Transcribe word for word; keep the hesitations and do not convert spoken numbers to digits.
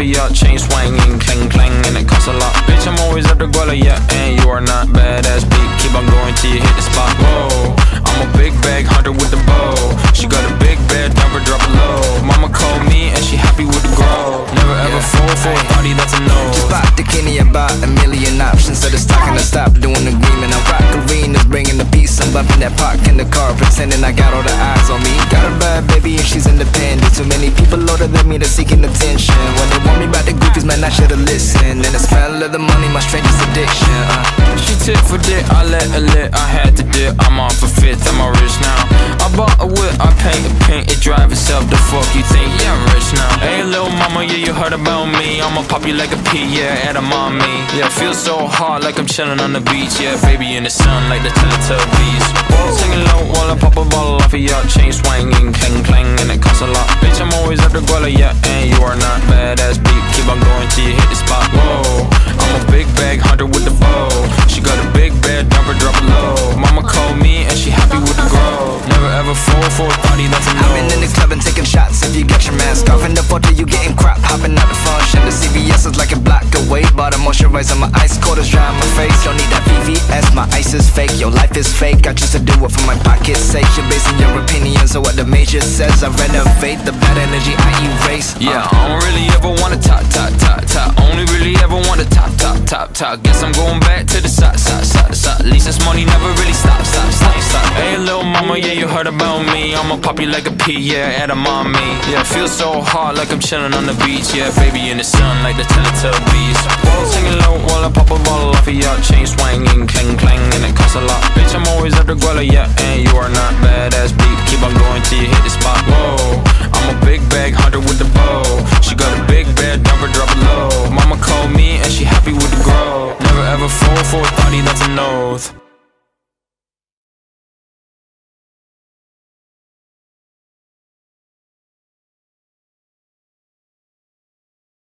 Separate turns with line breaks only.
of your chain swinging, clang clang, and it costs a lot. Bitch, I'm always at the guala, yeah, and you are not badass beat. Keep on going till you hit the spot. Whoa, I'm a big bag hunter with the bow. She got a big bed, never drop it low. Mama called me and she happy with the grow. Never ever yeah. fall for a party that's a no.
Just bought the Kenny, about a million options. So the stock and I stop doing agreement. I rock arenas, bringing the peace. I'm bumping that park in the car, pretending I got all the eyes on me. Got a bad baby and she's independent. Too many people older than me, they're seeking attention. When they want me about the goofies, man, I should've listened. And the smell of the money, my strangest addiction. uh.
She tit for dick, I let her lit. I had to dip, I'm off a fifth, I'm all rich now. I bought a whip, I paint a paint, it drive itself. The fuck you think? Yeah, I'm rich now. Hey, little mama, yeah, you heard about me. I'ma pop you like a pea, yeah, at a mommy. Yeah, feel so hot like I'm chilling on the beach. Yeah, baby in the sun like the Teletubbies. Singing low while I pop a bottle off of your chain swinging, clang clang, and it costs a lot. Bitch, I'm always at the guala, yeah, and you are not badass beat. Keep on going till you hit the spot. Whoa, I'm a big bag hunter with the bow. She got a big bed, never drop it low. Mama called me and she happy with the grow. Never ever fall for a party that's a no.
I've been in the club and taking shots. If you got your mask off in the photo, you getting crap. Hopping out the function. The C V S is like a block away. Bought a moisturizer, my ice cold is dry on my face. Don't need that V V S, my ice is fake. Your life is fake. I choose to do it for my pocket's sake. You're basing your opinions on what the major says. I renovate the bad energy I erase.
Yeah, uh. I don't really ever wanna top, top, top, top. Only really ever wanna top, top, top, top. Guess I'm going back to the side, side, side, side. At least this money never really stops, stop, stop, stop. Hey, little mama, yeah, you heard about me. I'ma pop you like a pea, yeah, at a mommy. Yeah, feel so hot like I'm chilling on the beach. Yeah, baby in the sun like the Teletubbies. Singing low while I pop a bottle off of your chain swinging, clang clang, and it costs a lot. Bitch, I'm always at the guala, yeah, and you are not badass beat. Keep on going till you hit the spot. Whoa, I'm a big bag hunter with